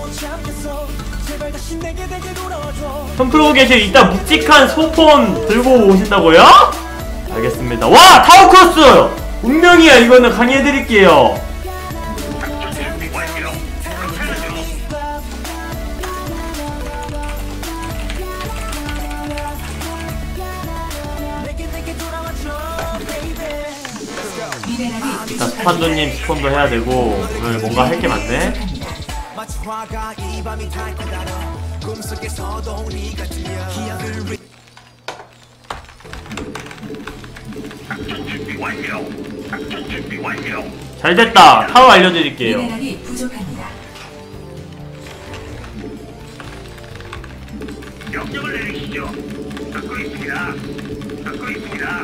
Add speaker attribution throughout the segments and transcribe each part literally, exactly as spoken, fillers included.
Speaker 1: 톰프로고 계실 이따 묵직한 소폰 들고 오신다고요? 알겠습니다. 와! 타워크로스! 운명이야. 이거는 강의해드릴게요. 자, 스판도님 스폰도 해야되고 오늘 뭔가 할 게 많네. 잘됐다. 타워 알려드릴게요.
Speaker 2: 명령을 내리시죠. 듣고 있습니다. 듣고 있습니다.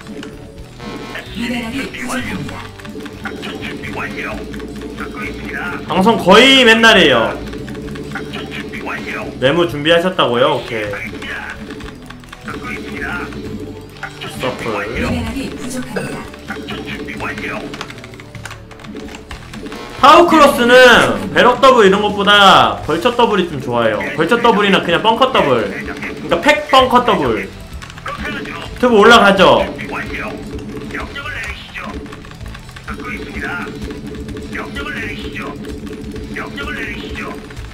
Speaker 2: 준비 완료. 작전 준비 완료. 듣고 있습니다.
Speaker 1: 방송 거의 맨날 해요.
Speaker 2: 작전 준비 완료.
Speaker 1: 메모 준비하셨다고요? 오케이.
Speaker 2: 듣고 있습니다.
Speaker 1: 서플.
Speaker 2: 작전 준비 완료.
Speaker 1: 타워크로스는 배럭 더블 이런 것보다 벌처 더블이 좀 좋아요. 벌처 더블이나 그냥 벙커 더블. 그러니까 팩 벙커 더블. 튜브 올라가죠.
Speaker 2: 명령을 내리시죠. 듣고 있습니다. 명령을 내리시죠. 명령을 내리시죠.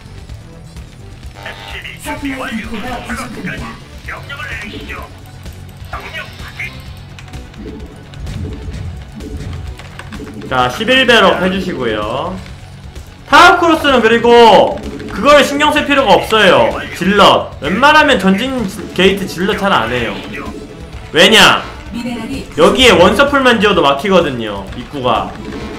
Speaker 2: 에스씨비 준비 완료. 명령을 내리시죠. 명령 확인.
Speaker 1: 자, 십일 배럭 해주시고요. 타워크로스는 그리고 그걸 신경 쓸 필요가 없어요. 질럿. 웬만하면 전진 게이트 질럿 잘 안 해요. 왜냐? 여기에 원서플만 지어도 막히거든요. 입구가.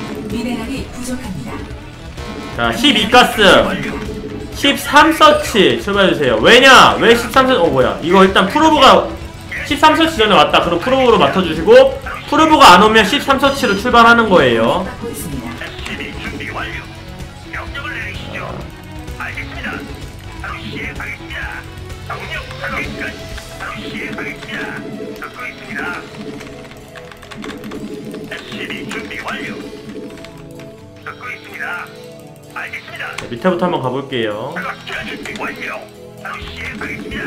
Speaker 1: 자, 십이 가스. 십삼 서치 출발해주세요. 왜냐? 왜 십삼 서치? 어 뭐야? 이거 일단 프로브가 십삼 서치 전에 왔다. 그럼 프로브로 맡아주시고 프로브가 안 오면 십삼 서치로 출발하는 거예요.
Speaker 2: 에스씨비 준비 완료. 명령을 내리시죠. 알겠습니다. 바로 시행하겠습니다. 명령 확인 끝. 바로 시행하겠습니다. 듣고 있습니다. 에스씨비 준비 완료. 듣고 있습니다. 알겠습니다.
Speaker 1: 자, 밑에부터 한번 가볼게요.
Speaker 2: 작전 준비 완료. 바로 시행하겠습니다.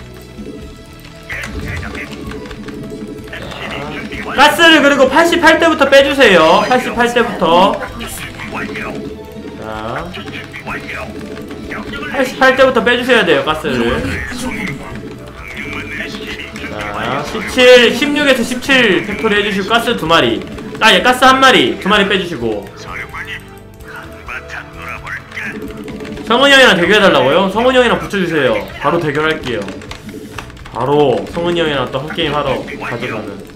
Speaker 2: 예, 대장님. 에스씨비 준비 완료.
Speaker 1: 가스를 그리고 팔십팔 대부터 빼주세요. 팔십팔 대부터. 자, 팔십팔 대부터 빼주셔야 돼요. 가스를. 자, 십칠, 십육에서 십칠 팩토리 해주시고 가스 두 마리. 아, 예, 가스 한 마리, 두 마리 빼주시고. 성은이 형이랑 대결해달라고요? 성은이 형이랑 붙여주세요. 바로 대결할게요. 바로 성은이 형이랑 또 한 게임 하러 가져가는.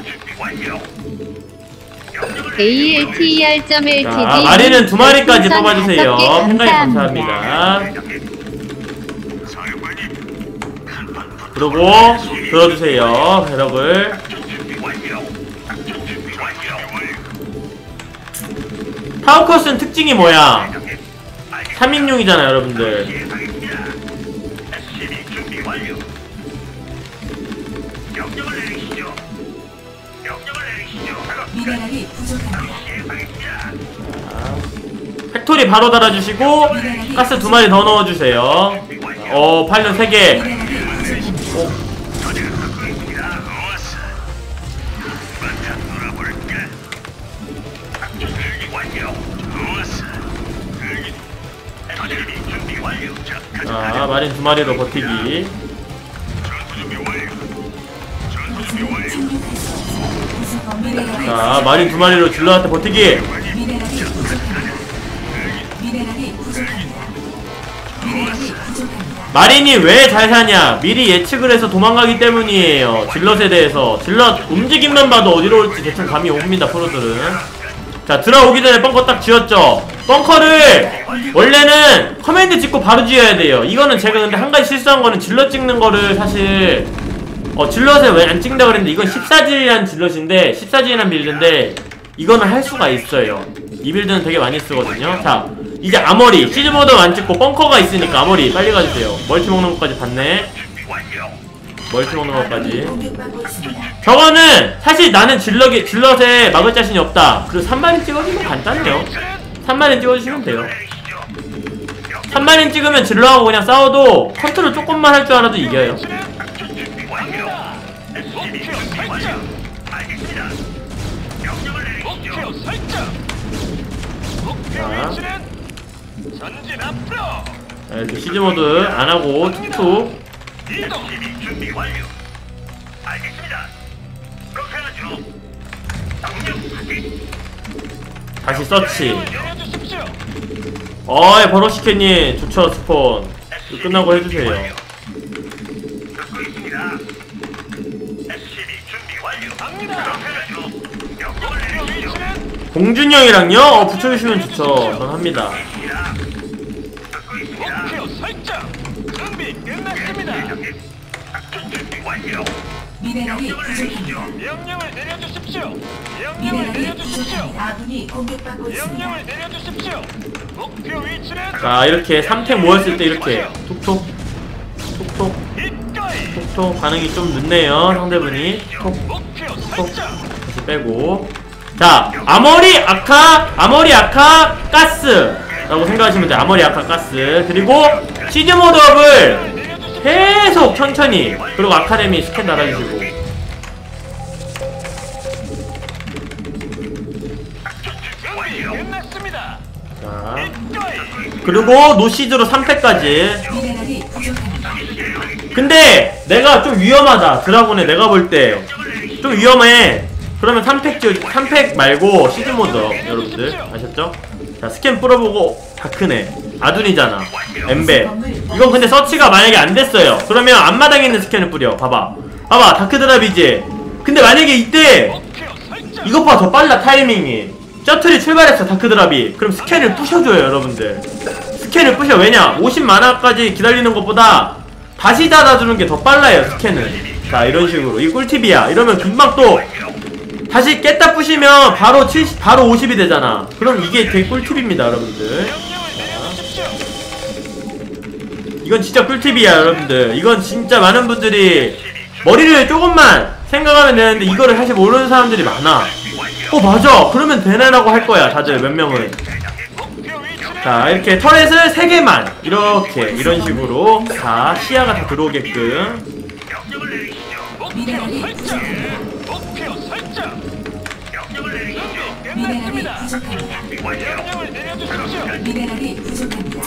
Speaker 3: 에이엘티이알.엘티디
Speaker 1: 자, 마리는 두 마리까지 뽑아주세요. 팬가입 감사합니다. 그리고 들어주세요. 배럭을. 타워커스는 특징이 뭐야? 삼 인용이잖아 여러분들. 팩토리 바로 달아주시고 가스 두 마리 더 넣어주세요. 어, 팔년 세 개. 어. 자, 마린 두 마리로 버티기. 자, 마린 두 마리로 질러한테 버티기. 마린이 왜 잘 사냐? 미리 예측을 해서 도망가기 때문이에요. 질럿에 대해서. 질럿 움직임만 봐도 어디로 올지 대충 감이 옵니다, 프로들은. 자, 들어오기 전에 벙커 딱 지었죠? 벙커를 원래는 커맨드 찍고 바로 지어야 돼요. 이거는 제가 근데 한 가지 실수한 거는 질럿 찍는 거를 사실 어, 질럿을 왜 안 찍는다 그랬는데 이건 십사 질이란 질럿인데 십사 질이란 빌드인데 이거는 할 수가 있어요. 이 빌드는 되게 많이 쓰거든요. 자, 이제 아머리 시즈보드 안 찍고 벙커가 있으니까 아머리 빨리 가주세요. 멀티 먹는 것까지 봤네. 멀티 먹는 것까지. 저거는 사실 나는 질럿이, 질럿에 막을 자신이 없다. 그리고 삼 마리 찍어주면 간단해요. 삼 마리 찍어주시면 돼요. 삼만인 찍으면 질러하고 그냥 싸워도 컨트롤 조금만 할 줄 알아도 이겨요.
Speaker 2: 작전 준비 완료. 에스씨비 준비 완료. 알겠습니다. 명령을 내리시죠.
Speaker 3: 목표 설정. 목표
Speaker 1: 자.
Speaker 3: 위치는 전진 앞으로.
Speaker 1: 자, 이렇게 시즈모드 안하고 툭툭.
Speaker 3: 이동.
Speaker 2: 에스씨비 준비 완료. 알겠습니다. 그렇게 하죠. 명령 확인.
Speaker 1: 다시 서치.
Speaker 3: 내려주십시오.
Speaker 1: 어이 버러시케님 좋죠 스폰. 이거 끝나고 해주세요.
Speaker 2: 듣고 있습니다. 에스씨비 준비 완료.
Speaker 3: 갑니다.
Speaker 2: 그렇게 하죠. 명령을
Speaker 3: 목표
Speaker 2: 내리시죠.
Speaker 3: 위치는
Speaker 1: 봉준이 형이랑요? 어 붙여주시면 좋죠. 전 합니다.
Speaker 2: 있습니다. 듣고 있습니다.
Speaker 3: 목표 설정. 준비 끝났습니다.
Speaker 2: 대장님. 작전 준비 완료.
Speaker 4: 미네랄이
Speaker 2: 명령을
Speaker 4: 부족합니다.
Speaker 2: 내리시죠.
Speaker 3: 명령을 내려주십시오. 명령을
Speaker 4: 미네랄이
Speaker 3: 내려주십시오.
Speaker 4: 부족합니다. 아군이 공격받고 있습니다.
Speaker 3: 명령을 내려주십시오. 목표 위치는
Speaker 1: 자 이렇게 삼 탱 모였을 때 이렇게 톡톡 톡톡
Speaker 3: 이거이.
Speaker 1: 톡톡 반응이 좀 늦네요 상대분이. 톡
Speaker 3: 목표
Speaker 1: 톡
Speaker 3: 설정.
Speaker 1: 다시 빼고. 자 아머리 아카 아머리 아카 가스 라고 생각하시면 돼요. 아머리 아카 가스. 그리고 시즈모드업을
Speaker 3: 내려주십시오.
Speaker 1: 계속 천천히. 그리고 아카데미 스캔 달아주시고.
Speaker 3: 준비 끝났습니다.
Speaker 1: 자
Speaker 3: 이거이.
Speaker 1: 그리고 노시즈로 삼 패까지.
Speaker 4: 미네랄이 부족합니다.
Speaker 1: 근데 내가 좀 위험하다. 드라곤에 내가 볼 때 좀 위험해. 그러면 삼 팩 지어 삼 팩 말고 시즈모드 여러분들 아셨죠? 자 스캔 뿌려보고 다크네 아둔이잖아 엠베. 이건 근데 서치가 만약에 안 됐어요. 그러면 앞마당에 있는 스캔을 뿌려. 봐봐 봐봐 다크드랍이지. 근데 만약에 이때
Speaker 3: 목표 설정.
Speaker 1: 이것보다 더 빨라 타이밍이. 셔틀이 출발했어 다크드랍이. 그럼 스캔을 부셔줘요 여러분들. 스캔을 부셔. 왜냐 오십 만화까지 기다리는 것보다 다시 닫아주는 게 더 빨라요 스캔은. 자 이런 식으로 이 꿀팁이야. 이러면 금방 또 다시 깼다 부시면 바로 칠십 바로 오십이 되잖아. 그럼 이게 되게 꿀팁입니다 여러분들.
Speaker 3: 명령을 내려주십시오.
Speaker 1: 이건 진짜 꿀팁이야 여러분들. 이건 진짜 많은 분들이 머리를 조금만 생각하면 되는데 이거를 사실 모르는 사람들이 많아. 어 맞아 그러면 되네라고 할 거야 다들 몇 명은.
Speaker 3: 목표 위치는
Speaker 1: 자 이렇게 터렛을 세 개만 이렇게 이런 식으로 다 시야가 다 들어오게끔.
Speaker 2: 명령을 내리시죠.
Speaker 3: 목표
Speaker 4: 미네랄이
Speaker 3: 설정.
Speaker 4: 부족합니다.
Speaker 3: 목표 설정.
Speaker 2: 명령을 내리시죠.
Speaker 3: 준비
Speaker 4: 미네랄이
Speaker 3: 끝났습니다.
Speaker 4: 부족합니다.
Speaker 2: 완료.
Speaker 3: 명령을 내려주십시오.
Speaker 4: 미네랄이 부족합니다.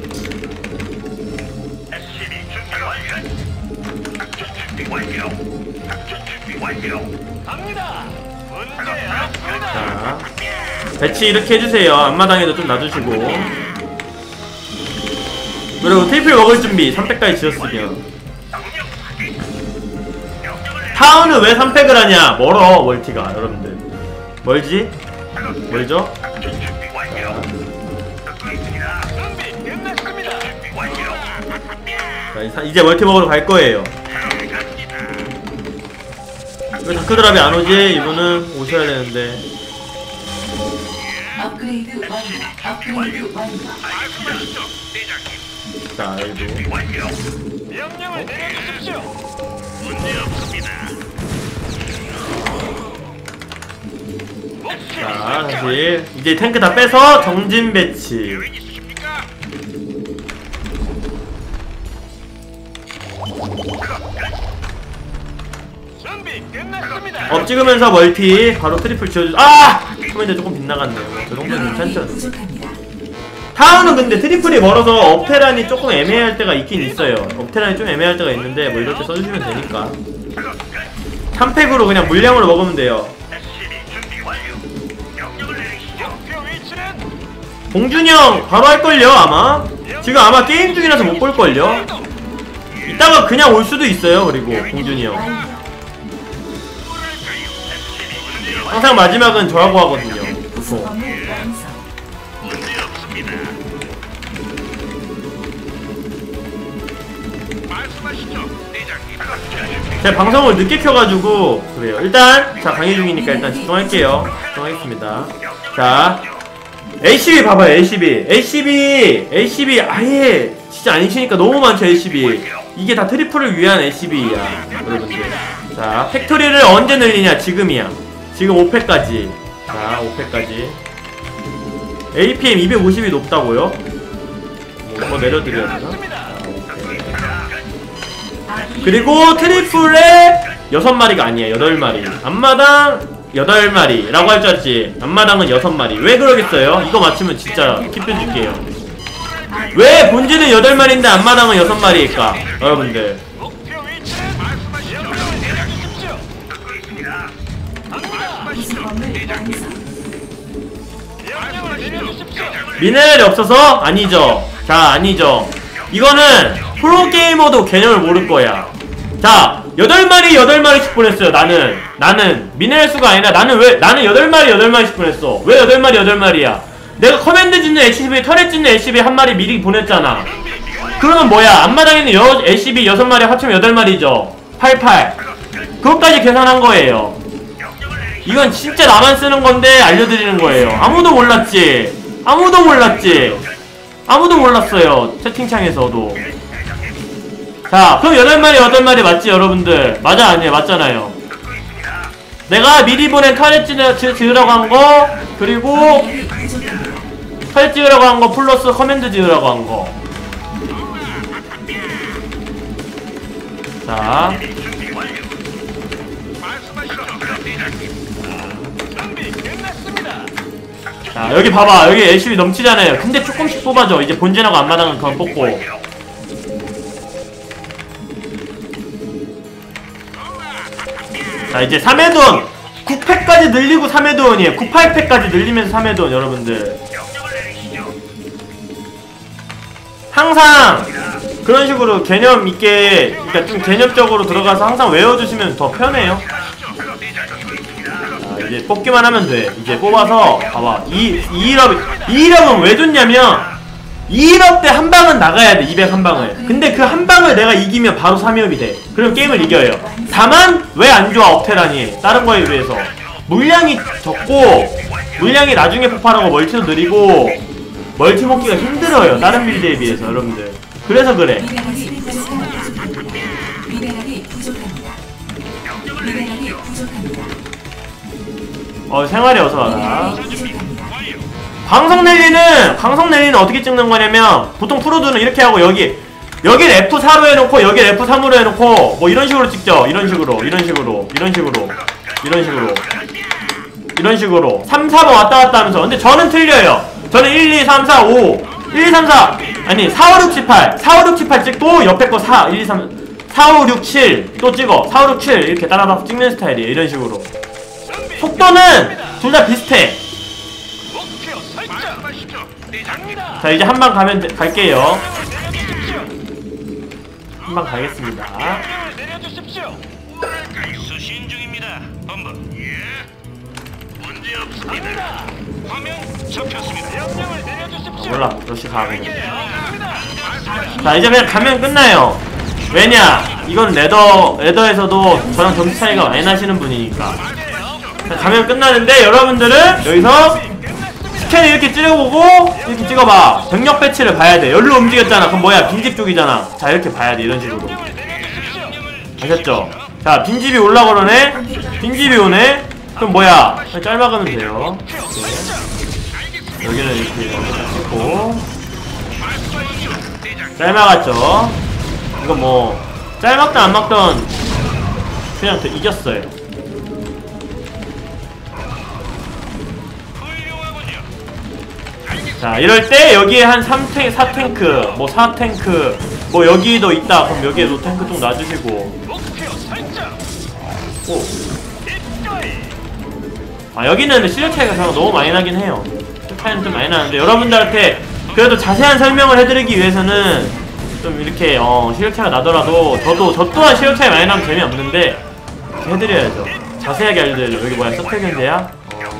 Speaker 2: 에스씨비 준비 완료. 작전 준비 완료. 작전 준비 완료.
Speaker 3: 갑니다. 문제 없습니다.
Speaker 1: 자 배치 이렇게 해주세요. 앞마당에도 좀 놔주시고. 그리고 테이플 먹을 준비 삼 팩까지 지었으면.
Speaker 2: 명령 확인. 명령을 내리시죠.
Speaker 1: 타운은 왜 삼 팩을 하냐? 멀어 멀티가 여러분들. 멀지? 멀죠?
Speaker 2: 작전 준비 완료. 듣고 있습니다.
Speaker 3: 준비 끝났습니다.
Speaker 2: 준비 완료.
Speaker 1: 자, 이 사- 이제 멀티 먹으러 갈 거예요.
Speaker 2: 갑니다.
Speaker 1: 왜 다크드랍이 안 오지? 이분은 오셔야 되는데.
Speaker 4: 업그레이드 완료. 업그레이드 완료.
Speaker 2: 말씀하시죠, 대장님.
Speaker 1: 자 여기도.
Speaker 2: 준비 완료.
Speaker 3: 명령을 내려주십시오.
Speaker 2: 문제 없습니다.
Speaker 3: 목표
Speaker 1: 자
Speaker 3: 설정.
Speaker 1: 다시 이제 탱크 다 빼서 정진 배치.
Speaker 2: 계획 있으십니까?
Speaker 3: 준비 끝났습니다.
Speaker 1: 업 찍으면서 멀티 바로 트리플 지어주. 아! 처음인데 조금 빗나갔네요. 저 정도
Speaker 4: 미네랄이
Speaker 1: 괜찮죠?
Speaker 4: 부족합니다.
Speaker 1: 타운은 근데 트리플이 멀어서 업테란이 조금 애매할 때가 있긴 있어요. 업테란이 좀 애매할 때가 있는데 뭐 이럴 때 써주시면 되니까. 삼 팩으로 그냥 물량으로 먹으면 돼요.
Speaker 2: 에스씨비 준비 완료. 명령을 내리시죠.
Speaker 3: 목표 위치는
Speaker 1: 봉준이 형 바로 할걸요 아마? 지금 아마 게임 중이라서 못 볼걸요?
Speaker 3: 이동.
Speaker 1: 이따가 그냥 올 수도 있어요. 그리고 봉준이 형
Speaker 4: 완료.
Speaker 1: 항상 마지막은 저하고 하거든요. 보통.
Speaker 4: 건물 완성.
Speaker 2: 문제 없습니다. 말씀하시죠, 대장님.
Speaker 1: 제가 방송을 늦게 켜가지고 그래요. 일단 자 강의 중이니까 일단 집중할게요. 집중하겠습니다. 자 에이씨비 봐봐요. 에이씨비 에이씨비 에이씨비 아예 진짜 아니시니까 너무 많죠. 에이씨비 이게 다 트리플을 위한 에이씨비야 여러분들. 자 팩토리를 언제 늘리냐? 지금이야. 지금 오 팩까지. 자 오 팩까지. 에이피엠 이백오십이 높다고요? 뭐 뭐 내려드려야 되나?
Speaker 3: 끝났습니다.
Speaker 1: 그리고 트리플에 여섯 마리가 아니야, 여덟 마리. 앞마당 여덟 마리라고 할 줄 알았지. 앞마당은 여섯 마리. 왜 그러겠어요? 이거 맞추면 진짜 킵 해줄게요. 왜 본질은 여덟 마리인데 앞마당은 여섯 마리일까? 여러분들.
Speaker 3: 목표 위치는 명령을 내려주십시오. 갑니다.
Speaker 4: 부속범을 완성.
Speaker 3: 명령을 내려주십시오.
Speaker 1: 미네랄이 없어서? 아니죠. 자, 아니죠. 이거는 프로게이머도 개념을 모를 거야. 자, 여덟 마리 여덟 마리씩 보냈어요. 나는 나는 미네랄 수가 아니라 나는 왜 나는 여덟 마리 여덟 마리씩 보냈어. 왜 여덟 마리 여덟 마리야? 내가 커맨드 짓는 에이치비, 터렛 짓는 에이치비 한 마리 미리 보냈잖아. 그러면 뭐야? 앞마당에 있는 여, 에이치비 여섯 마리 합치면 여덟 마리죠. 팔십팔. 그것까지 계산한 거예요. 이건 진짜 나만 쓰는 건데 알려드리는 거예요. 아무도 몰랐지. 아무도 몰랐지. 아무도 몰랐어요. 채팅창에서도. 자, 그럼 여덟 마리 여덟 마리 맞지 여러분들? 맞아 아니야? 맞잖아요. 내가 미리 보낸 터렛 지으라고 한 거, 그리고 터렛 지으라고 한 거 플러스 커맨드 지으라고 한 거. 자,
Speaker 3: 준비 끝났습니다.
Speaker 1: 자 여기 봐봐. 여기 엘씨비 넘치잖아요. 근데 조금씩 뽑아줘. 이제 본진하고 앞마당은 그만 뽑고. 자 이제 삼 회돈 구 팩까지 늘리고 삼 회돈이에요. 구, 팔 팩까지 늘리면서 삼 회돈 여러분들. 항상 그런 식으로 개념 있게, 그러니까 좀 개념적으로 들어가서 항상 외워주시면 더 편해요. 자, 이제 뽑기만 하면 돼. 이제 뽑아서 봐봐. 이, 이 일업, 이 일업은 왜 좋냐면 이 일업 때 한 방은 나가야 돼. 이백 한 방을. 근데 그 한 방을 내가 이기면 바로 삼 위업이 돼. 그럼 게임을 이겨요. 다만 왜 안 좋아 업테란이 다른 거에 비해서 물량이 적고, 물량이 나중에 폭발하고 멀티도 느리고 멀티 먹기가 힘들어요. 다른 빌드에 비해서 여러분들. 그래서 그래.
Speaker 4: 미네랄이 부족합니다. 미네랄이 부족합니다. 미네랄이 부족합니다.
Speaker 1: 어 생활이 어서 와라.
Speaker 4: 미네랄이 부족합니다.
Speaker 1: 광석 랠리는 광석 랠리는 어떻게 찍는 거냐면 보통 프로들은 이렇게 하고 여기 여기 에프 사로 해놓고 여기 에프 삼으로 해놓고 뭐 이런 식으로 찍죠. 이런 식으로 이런 식으로 이런 식으로 이런 식으로 이런 식으로 삼, 사 번 왔다 갔다 하면서. 근데 저는 틀려요. 저는 일, 이, 삼, 사, 오 일, 이, 삼, 사 아니 사, 오, 육, 칠, 팔 사, 오, 육, 칠, 팔 찍고 옆에 거 사, 일, 이, 삼, 사, 오, 육, 칠 또 찍어. 사, 오, 육, 칠 이렇게 따라다서 찍는 스타일이에요. 이런 식으로. 속도는 둘 다 비슷해.
Speaker 3: 목표 설정. 갑니다.
Speaker 1: 자 이제 한 방 가면 돼- 갈게요.
Speaker 3: 명령을 내려주십시오.
Speaker 1: 한 방 가겠습니다.
Speaker 3: 명령을 내려주십시오.
Speaker 2: 수신 중입니다. 본부. 예. 문제 없습니다.
Speaker 3: 갑니다.
Speaker 2: 화면 잡혔습니다.
Speaker 3: 명령을 내려주십시오.
Speaker 1: 몰라 러시 가 그냥.
Speaker 3: 갑니다.
Speaker 1: 자 이제 그냥 가면 끝나요. 왜냐 이건 레더 레더에서도 저랑 점수 차이가 많이 나시는 분이니까. 자, 가면 끝나는데 여러분들은 여기서 스캔을 이렇게 찌르보고 이렇게 찍어봐. 병력 배치를 봐야 돼. 열로 움직였잖아. 그럼 뭐야 빈집 쪽이잖아. 자 이렇게 봐야 돼. 이런 식으로.
Speaker 3: 명령을 내려주십시오.
Speaker 1: 아셨죠? 자 빈집이 올라 그러네. 빈집이 오네. 그럼 뭐야 그냥 짤 막으면 돼요. 이렇게. 여기는 이렇게 찍고 짤 막았죠. 이거 뭐 짤 막든 안 막든 그냥 더 이겼어요. 자 이럴 때 여기에 한 삼 탱, 사 탱크 뭐 사 탱크 뭐 여기도 있다. 그럼 여기에도 탱크 좀 놔주시고.
Speaker 3: 목표 설정.
Speaker 1: 오.
Speaker 3: 입가이.
Speaker 1: 아 여기는 근데 실력 차이가 저랑 너무 많이 나긴 해요. 실력 차이는 좀 많이 나는데 여러분들한테 그래도 자세한 설명을 해드리기 위해서는 좀 이렇게 어 실력 차이가 나더라도 저도 저 또한 실력 차이 많이 나면 재미없는데 이렇게 해드려야죠. 자세하게 알려드려요. 여기 뭐야 서태견제야? 어.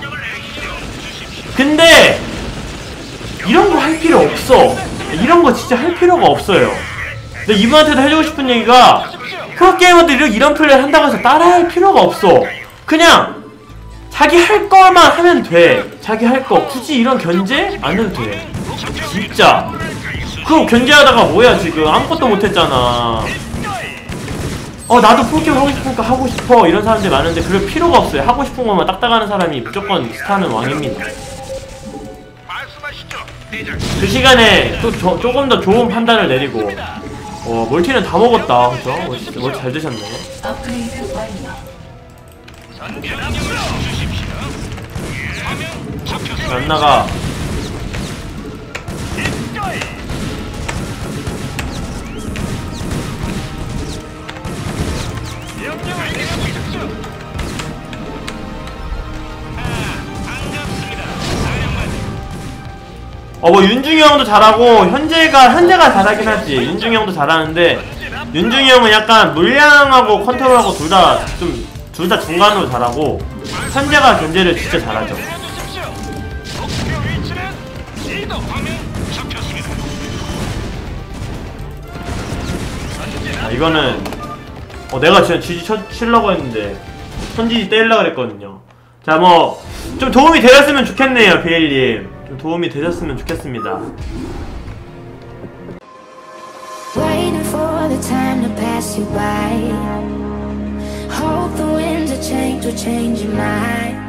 Speaker 1: 근데 이런 거 할 필요 없어. 이런 거 진짜 할 필요가 없어요. 근데 이분한테도 해주고 싶은 얘기가 프로게이머들이 이런 플레이를 한다고 해서 따라할 필요가 없어. 그냥 자기 할 거만 하면 돼. 자기 할 거 굳이 이런 견제 안 해도 돼. 진짜 그거 견제하다가 뭐야 지금 아무것도 못했잖아. 어 나도 프로게임 하고 싶으니까 하고 싶어 이런 사람들이 많은데 그럴 필요가 없어요. 하고 싶은 것만 딱딱하는 사람이 무조건 스타는 왕입니다.
Speaker 2: 말씀하시죠.
Speaker 1: 그 시간에 또 조, 조금 더 좋은 판단을 내리고. 어 멀티는 다 먹었다. 그쵸? 멀티, 멀티 잘 드셨네.
Speaker 4: 업그레이드 완료.
Speaker 1: 안 나가.
Speaker 3: 입가이. 명령을 내려주십시오.
Speaker 1: 어 뭐 윤중이 형도 잘하고 현재가 현재가 잘하긴 하지. 윤중이 형도 잘하는데 윤중이 형은 약간 물량하고 컨트롤하고 둘 다 좀 둘 다 중간으로 잘하고 현재가 견제를 진짜 잘하죠.
Speaker 3: 내려주십시오. 목표 위치는 이동. 화면 잡혔습니다.
Speaker 1: 아, 이거는 어 내가 진짜 지지 쳐, 치려고 했는데 선지지 떼려고 그랬거든요. 자 뭐 좀 도움이 되셨으면 좋겠네요 비엘님. 좀 도움이 되셨으면 좋겠습니다.
Speaker 5: Waiting for the time to pass you by. Hope the winds of change will change your mind.